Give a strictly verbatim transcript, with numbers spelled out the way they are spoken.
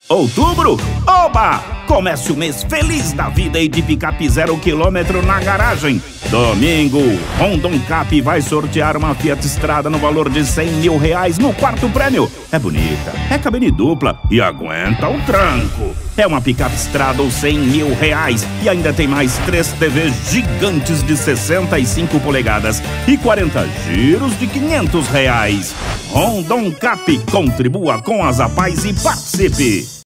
Outubro? Oba! Comece o mês feliz da vida e de picape zero quilômetro na garagem. Domingo, Rondon Cap vai sortear uma Fiat Strada no valor de cem mil reais no quarto prêmio. É bonita, é cabine dupla e aguenta o tranco. É uma picape Strada ou cem mil reais e ainda tem mais três T Vs gigantes de sessenta e cinco polegadas e quarenta giros de quinhentos reais. Rondon Cap, contribua com as Zapais e participe!